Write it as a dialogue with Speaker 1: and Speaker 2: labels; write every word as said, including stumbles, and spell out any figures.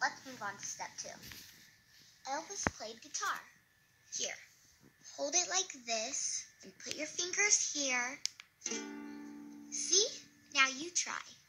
Speaker 1: let's move on to step two. Elvis played guitar. Here, hold it like this and put your fingers here. See? Now you try.